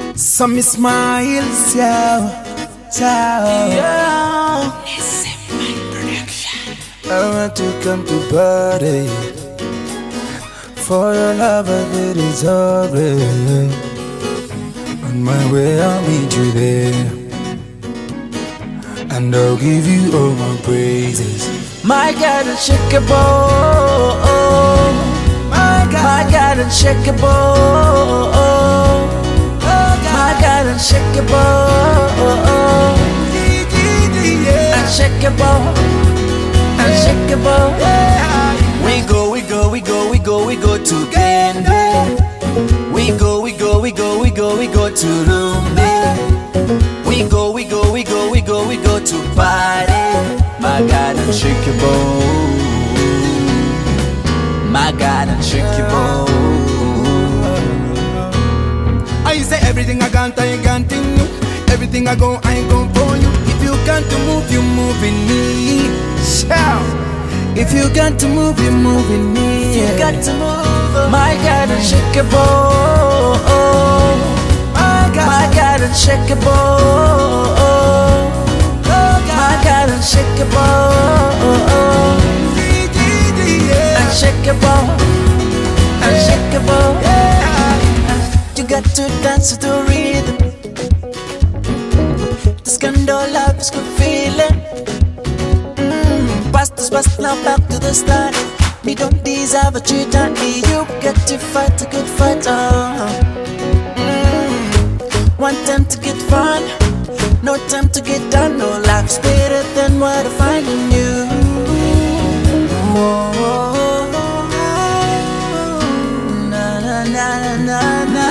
Samie Smilz, yeah. I want to come to party. For your love I did it already. On my way I'll meet you there, and I'll give you all my praises. My God, unshakable. My God, unshakable. My God, unshakable. Unshakable. Unshakable. We go to Kende. We go to Lumbe. We go to party. My God, unshakable. My God, unshakable. I say everything I can't, I ain't continue. Everything I go, I ain't going for you. If you can't move, you move in me. Shout. If you got to move, you move in me. You got to move. My God, unshakable. My God, unshakable. My God, unshakable. Unshakable. Unshakable. You got to dance to the rhythm. This kind of love is good feeling. Past now back to the start. We don't deserve what you done. You got to fight a good fight. One time to get fun, no time to get done. No life's better than what I find in you. Na na na na na.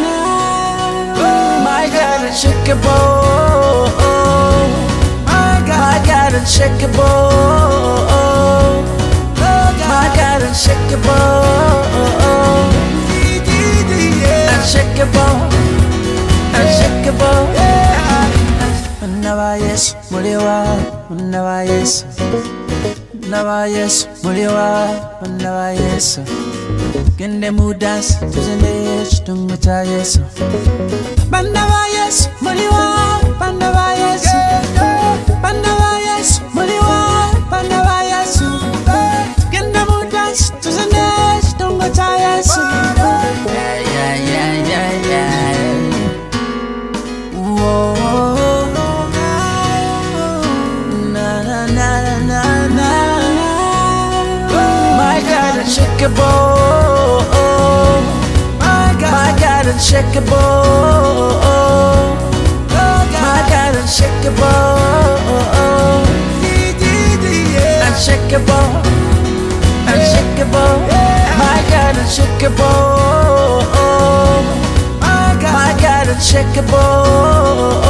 My God, unshakable. My God, unshakable. My God, unshakable. Unshakable. Unshakable. Never yes, Muliwa. Never yes. Never yes, Muliwa. Never yes. Kende mudas, tuzende yes, tungata yes. Never yes, Muliwa. Never yes. Never yes, Muliwa. Never yes. Kende mudas, tuzende yes, tungata yes. Unshakable. My God, unshakable. My God, unshakable. Unshakable. Unshakable. My God, unshakable. My God, unshakable.